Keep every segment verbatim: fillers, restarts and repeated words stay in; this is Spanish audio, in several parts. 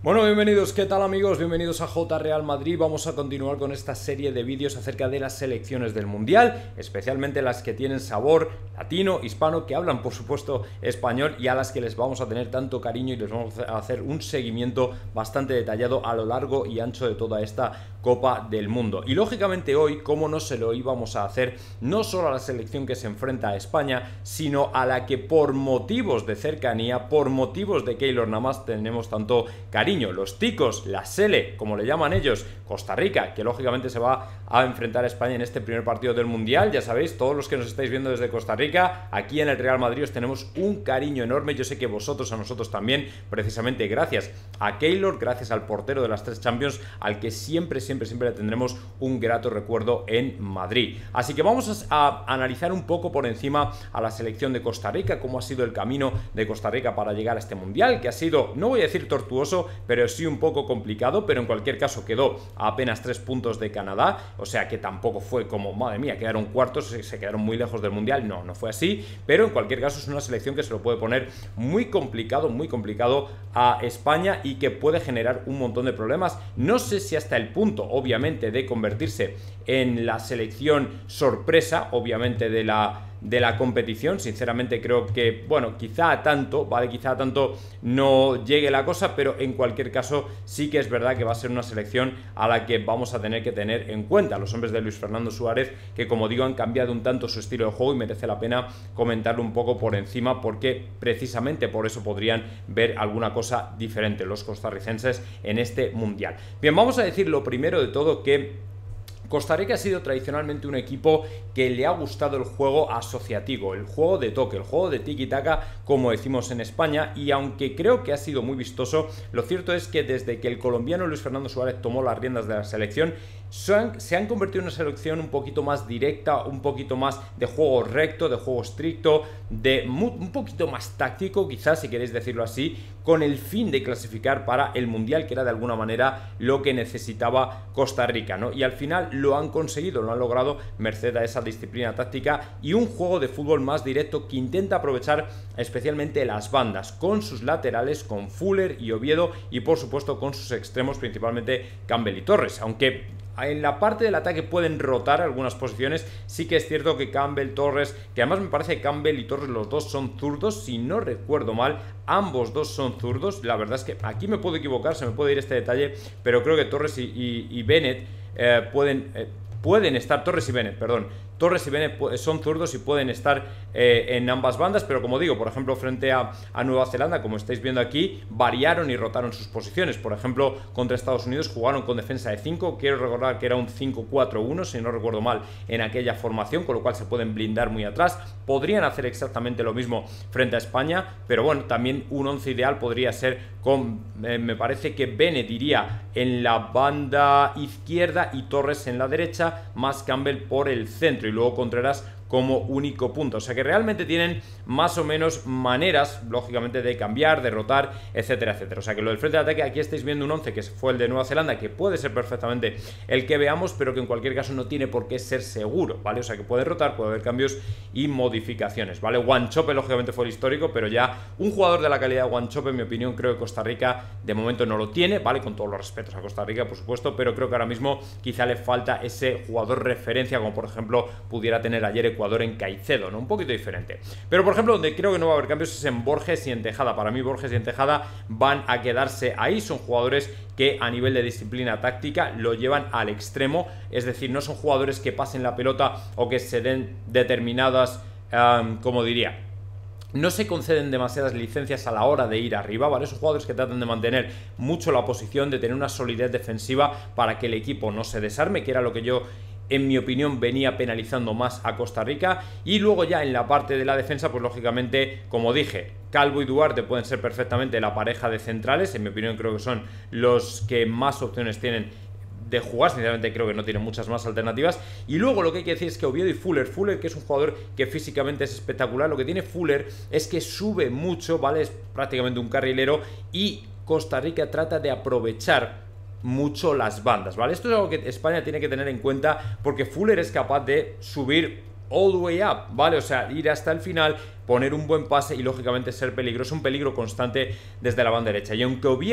Bueno, bienvenidos, ¿qué tal amigos? Bienvenidos a J Real Madrid. Vamos a continuar con esta serie de vídeos acerca de las selecciones del Mundial, especialmente las que tienen sabor latino, hispano, que hablan por supuesto español y a las que les vamos a tener tanto cariño y les vamos a hacer un seguimiento bastante detallado a lo largo y ancho de toda esta Copa del Mundo. Y lógicamente hoy, como no se lo íbamos a hacer, no solo a la selección que se enfrenta a España, sino a la que por motivos de cercanía, por motivos de Keylor Navas tenemos tanto cariño. Los ticos, la Sele, como le llaman ellos, Costa Rica, que lógicamente se va a enfrentar a España en este primer partido del Mundial. Ya sabéis, todos los que nos estáis viendo desde Costa Rica, aquí en el Real Madrid os tenemos un cariño enorme. Yo sé que vosotros a nosotros también, precisamente gracias a Keylor, gracias al portero de las tres Champions, al que siempre, siempre, siempre le tendremos un grato recuerdo en Madrid. Así que vamos a, a analizar un poco por encima a la selección de Costa Rica, cómo ha sido el camino de Costa Rica para llegar a este Mundial, que ha sido, no voy a decir tortuoso, pero sí un poco complicado, pero en cualquier caso quedó a apenas tres puntos de Canadá, o sea que tampoco fue como, madre mía, quedaron cuartos, se, se quedaron muy lejos del Mundial, no, no fue así, pero en cualquier caso es una selección que se lo puede poner muy complicado, muy complicado a España y que puede generar un montón de problemas. No sé si hasta el punto, obviamente, de convertirse en la selección sorpresa, obviamente, de la... de la competición. Sinceramente creo que, bueno, quizá a tanto, ¿vale? Quizá a tanto no llegue la cosa, pero en cualquier caso sí que es verdad que va a ser una selección a la que vamos a tener que tener en cuenta. Los hombres de Luis Fernando Suárez, que como digo han cambiado un tanto su estilo de juego y merece la pena comentarlo un poco por encima, porque precisamente por eso podrían ver alguna cosa diferente los costarricenses en este Mundial. Bien, vamos a decir lo primero de todo que Costa Rica ha sido tradicionalmente un equipo que le ha gustado el juego asociativo, el juego de toque, el juego de tiki-taka, como decimos en España, y aunque creo que ha sido muy vistoso, lo cierto es que desde que el colombiano Luis Fernando Suárez tomó las riendas de la selección, se han, se han convertido en una selección un poquito más directa, un poquito más de juego recto, de juego estricto, de muy, un poquito más táctico, quizás, si queréis decirlo así, con el fin de clasificar para el Mundial, que era de alguna manera lo que necesitaba Costa Rica, ¿no? Y al final lo han conseguido, lo han logrado merced a esa disciplina táctica y un juego de fútbol más directo que intenta aprovechar especialmente las bandas, con sus laterales, con Fuller y Oviedo, y por supuesto con sus extremos, principalmente Campbell y Torres, aunque en la parte del ataque pueden rotar algunas posiciones. Sí que es cierto que Campbell, Torres, que además me parece que Campbell y Torres los dos son zurdos, si no recuerdo mal, ambos dos son zurdos. La verdad es que aquí me puedo equivocar, se me puede ir este detalle, pero creo que Torres y, y, y Bennett eh, pueden... Eh, pueden estar, Torres y Bennett, perdón, Torres y Bennett son zurdos y pueden estar eh, en ambas bandas, pero como digo, por ejemplo, frente a, a Nueva Zelanda, como estáis viendo aquí, variaron y rotaron sus posiciones. Por ejemplo, contra Estados Unidos jugaron con defensa de cinco, quiero recordar que era un cinco cuatro uno, si no recuerdo mal, en aquella formación, con lo cual se pueden blindar muy atrás. Podrían hacer exactamente lo mismo frente a España, pero bueno, también un once ideal podría ser con, eh, me parece que Bennett iría en la banda izquierda y Torres en la derecha, más Campbell por el centro y luego Contreras como único punto. O sea que realmente tienen más o menos maneras, lógicamente, de cambiar, de rotar, etcétera, etcétera. O sea que lo del frente de ataque, aquí estáis viendo un once que fue el de Nueva Zelanda, que puede ser perfectamente el que veamos, pero que en cualquier caso no tiene por qué ser seguro, ¿vale? O sea que puede rotar, puede haber cambios y modificaciones, ¿vale? Wanchope, lógicamente, fue el histórico, pero ya un jugador de la calidad de Wanchope, en mi opinión, creo que Costa Rica de momento no lo tiene, ¿vale? Con todos los respetos a Costa Rica, por supuesto, pero creo que ahora mismo quizá le falta ese jugador referencia, como por ejemplo pudiera tener ayer Ecuador en Caicedo, ¿no? Un poquito diferente. Pero por ejemplo, donde creo que no va a haber cambios es en Borges y en Tejada. Para mí Borges y en Tejada van a quedarse ahí. Son jugadores que a nivel de disciplina táctica lo llevan al extremo, es decir, no son jugadores que pasen la pelota o que se den determinadas, um, como diría, no se conceden demasiadas licencias a la hora de ir arriba, ¿vale? Son jugadores que tratan de mantener mucho la posición, de tener una solidez defensiva para que el equipo no se desarme, que era lo que yo, en mi opinión, venía penalizando más a Costa Rica. Y luego ya en la parte de la defensa, pues lógicamente, como dije, Calvo y Duarte pueden ser perfectamente la pareja de centrales. En mi opinión creo que son los que más opciones tienen de jugar, sinceramente creo que no tiene muchas más alternativas. Y luego lo que hay que decir es que Oviedo y Fuller, Fuller que es un jugador que físicamente es espectacular, lo que tiene Fuller es que sube mucho, ¿vale? Es prácticamente un carrilero y Costa Rica trata de aprovechar mucho las bandas, ¿vale? Esto es algo que España tiene que tener en cuenta, porque Fuller es capaz de subir all the way up, ¿vale? O sea, ir hasta el final, poner un buen pase y lógicamente ser peligroso, un peligro constante desde la banda derecha. Y aunque Oviedo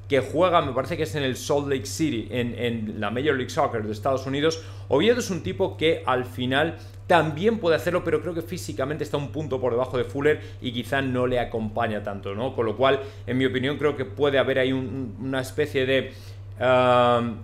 que juega, me parece que es en el Salt Lake City, en, en la Major League Soccer de Estados Unidos. Oviedo es un tipo que al final también puede hacerlo, pero creo que físicamente está un punto por debajo de Fuller y quizá no le acompaña tanto, ¿no? Con lo cual, en mi opinión, creo que puede haber ahí un, una especie de... Uh,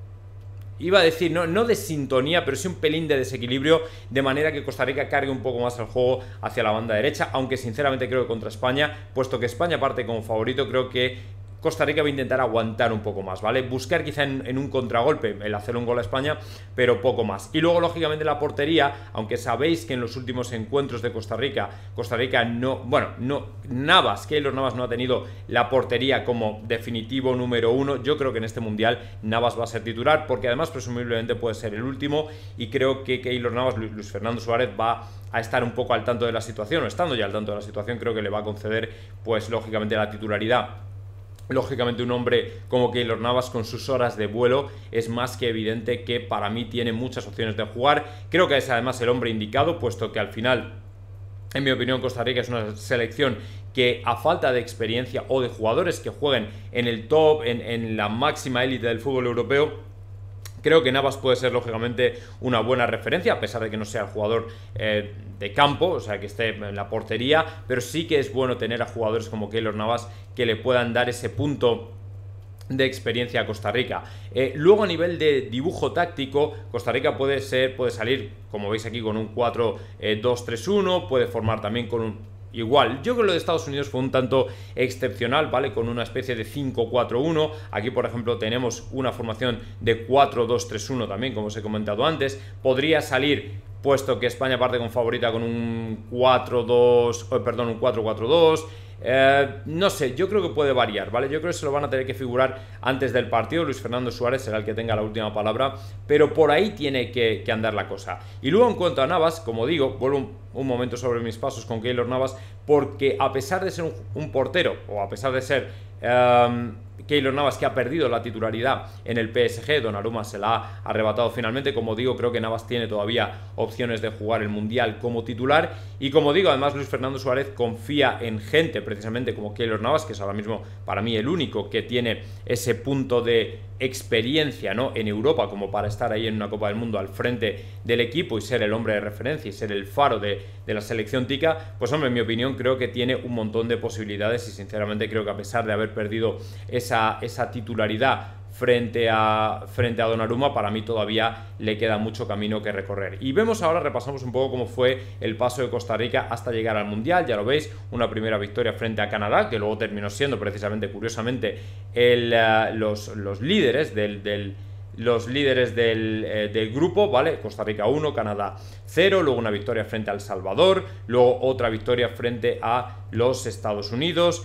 Iba a decir, no, no de sintonía, pero sí un pelín de desequilibrio, de manera que Costa Rica cargue un poco más el juego hacia la banda derecha, aunque sinceramente creo que contra España, puesto que España parte como favorito, creo que Costa Rica va a intentar aguantar un poco más, ¿vale? Buscar quizá en, en un contragolpe el hacer un gol a España, pero poco más. Y luego, lógicamente, la portería, aunque sabéis que en los últimos encuentros de Costa Rica, Costa Rica no, bueno, no, Navas, Keylor Navas no ha tenido la portería como definitivo número uno. Yo creo que en este Mundial Navas va a ser titular, porque además presumiblemente puede ser el último, y creo que Keylor Navas, Luis Fernando Suárez, va a estar un poco al tanto de la situación, o estando ya al tanto de la situación, creo que le va a conceder, pues, lógicamente, la titularidad. Lógicamente un hombre como Keylor Navas con sus horas de vuelo es más que evidente que para mí tiene muchas opciones de jugar. Creo que es además el hombre indicado, puesto que al final, en mi opinión, Costa Rica es una selección que a falta de experiencia o de jugadores que jueguen en el top, en, en la máxima élite del fútbol europeo, creo que Navas puede ser, lógicamente, una buena referencia, a pesar de que no sea el jugador eh, de campo, o sea, que esté en la portería, pero sí que es bueno tener a jugadores como Keylor Navas que le puedan dar ese punto de experiencia a Costa Rica. Eh, luego, a nivel de dibujo táctico, Costa Rica puede ser, puede salir, como veis aquí, con un cuatro dos tres uno, puede formar también con un... Igual, yo creo que lo de Estados Unidos fue un tanto excepcional, ¿vale? Con una especie de cinco cuatro uno. Aquí, por ejemplo, tenemos una formación de cuatro dos tres uno también, como os he comentado antes. Podría salir, puesto que España parte con favorita, con un cuatro dos, oh, perdón, un cuatro cuatro dos. Eh, no sé, yo creo que puede variar, ¿vale? Yo creo que se lo van a tener que figurar antes del partido. Luis Fernando Suárez será el que tenga la última palabra, pero por ahí tiene que, que andar la cosa. Y luego, en cuanto a Navas, como digo, vuelvo un, un momento sobre mis pasos con Keylor Navas, porque a pesar de ser un, un portero, o a pesar de ser um, Keylor Navas, que ha perdido la titularidad en el P S G, Donnarumma se la ha arrebatado finalmente. Como digo, creo que Navas tiene todavía opciones de jugar el Mundial como titular. Y como digo, además, Luis Fernando Suárez confía en gente precisamente como Keylor Navas, que es ahora mismo para mí el único que tiene ese punto de experiencia, ¿no?, en Europa, como para estar ahí en una Copa del Mundo al frente del equipo y ser el hombre de referencia y ser el faro de, de la selección tica. Pues hombre, en mi opinión, creo que tiene un montón de posibilidades, y sinceramente creo que a pesar de haber perdido esa, esa titularidad frente a, frente a Donnarumma, para mí todavía le queda mucho camino que recorrer. Y vemos ahora, repasamos un poco cómo fue el paso de Costa Rica hasta llegar al Mundial. Ya lo veis, una primera victoria frente a Canadá, que luego terminó siendo precisamente, curiosamente, el, uh, los, los líderes del... del los líderes del, eh, del grupo, ¿vale? Costa Rica uno, Canadá cero, luego una victoria frente a El Salvador, luego otra victoria frente a los Estados Unidos.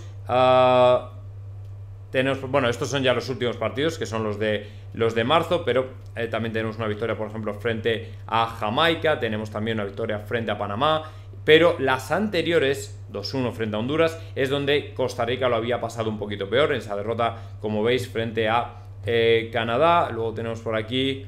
Uh, tenemos, bueno, estos son ya los últimos partidos, que son los de, los de marzo, pero eh, también tenemos una victoria, por ejemplo, frente a Jamaica, tenemos también una victoria frente a Panamá, pero las anteriores, dos uno frente a Honduras, es donde Costa Rica lo había pasado un poquito peor, en esa derrota, como veis, frente a Eh, Canadá. Luego tenemos por aquí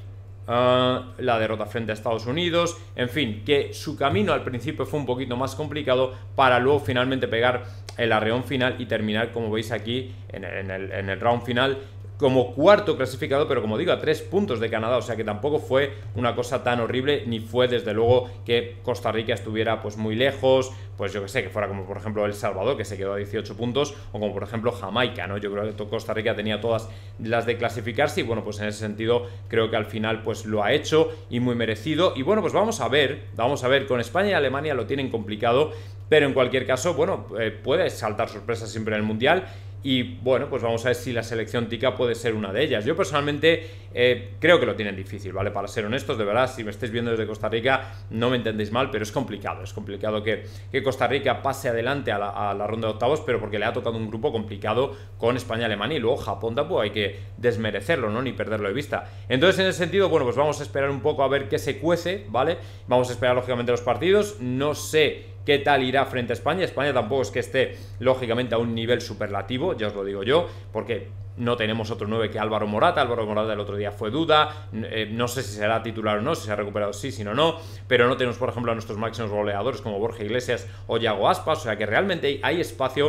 uh, la derrota frente a Estados Unidos. En fin, que su camino al principio fue un poquito más complicado para luego finalmente pegar el arreón final y terminar, como veis aquí, en el, en el, en el round final como cuarto clasificado, pero como digo, a tres puntos de Canadá, o sea que tampoco fue una cosa tan horrible, ni fue desde luego que Costa Rica estuviera pues muy lejos, pues yo que sé, que fuera como por ejemplo El Salvador, que se quedó a dieciocho puntos, o como por ejemplo Jamaica, ¿no? Yo creo que Costa Rica tenía todas las de clasificarse, y bueno, pues en ese sentido creo que al final pues lo ha hecho, y muy merecido. Y bueno, pues vamos a ver, vamos a ver, con España y Alemania lo tienen complicado, pero en cualquier caso, bueno, eh, puede saltar sorpresas siempre en el Mundial. Y bueno, pues vamos a ver si la selección tica puede ser una de ellas. Yo personalmente eh, creo que lo tienen difícil, ¿vale? Para ser honestos, de verdad, si me estáis viendo desde Costa Rica, no me entendéis mal, pero es complicado. Es complicado que, que Costa Rica pase adelante a la, a la ronda de octavos, pero porque le ha tocado un grupo complicado con España y Alemania, y luego Japón tampoco hay que desmerecerlo, ¿no? Ni perderlo de vista. Entonces, en ese sentido, bueno, pues vamos a esperar un poco a ver qué se cuece, ¿vale? Vamos a esperar, lógicamente, los partidos. No sé qué tal irá frente a España. España tampoco es que esté, lógicamente, a un nivel superlativo, ya os lo digo yo, porque no tenemos otro nueve que Álvaro Morata. Álvaro Morata el otro día fue duda, eh, no sé si será titular o no, si se ha recuperado sí, si no, no, pero no tenemos, por ejemplo, a nuestros máximos goleadores como Borja Iglesias o Yago Aspas, o sea que realmente hay espacio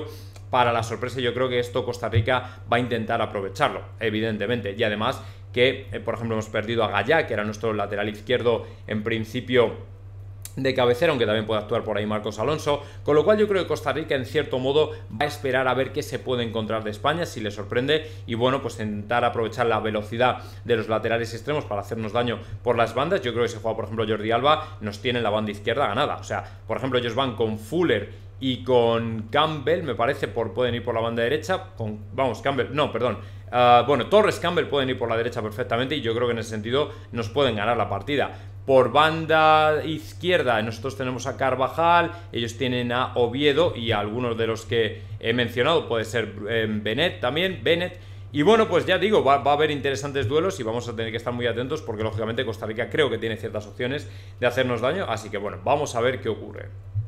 para la sorpresa. Yo creo que esto Costa Rica va a intentar aprovecharlo, evidentemente, y además que, eh, por ejemplo, hemos perdido a Gallá, que era nuestro lateral izquierdo en principio de cabecera, aunque también puede actuar por ahí Marcos Alonso, con lo cual yo creo que Costa Rica en cierto modo va a esperar a ver qué se puede encontrar de España, si le sorprende, y bueno, pues intentar aprovechar la velocidad de los laterales extremos para hacernos daño por las bandas. Yo creo que si juega, por ejemplo, Jordi Alba, nos tiene la banda izquierda ganada. O sea, por ejemplo, ellos van con Fuller y con Campbell, me parece, por, pueden ir por la banda derecha, con, vamos, Campbell, no, perdón, uh, bueno, Torres, Campbell pueden ir por la derecha perfectamente, y yo creo que en ese sentido nos pueden ganar la partida. Por banda izquierda nosotros tenemos a Carvajal, ellos tienen a Oviedo y a algunos de los que he mencionado, puede ser eh, Bennett también, Bennett. Y bueno, pues ya digo, va, va a haber interesantes duelos y vamos a tener que estar muy atentos porque lógicamente Costa Rica creo que tiene ciertas opciones de hacernos daño, así que bueno, vamos a ver qué ocurre.